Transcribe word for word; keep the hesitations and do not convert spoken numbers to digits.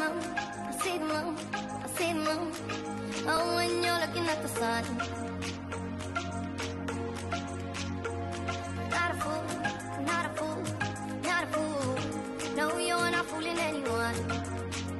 moon, I see the moon, I see the moon. Oh, when you're looking at the sun. Not a fool, not a fool, not a fool. No, you're not fooling anyone.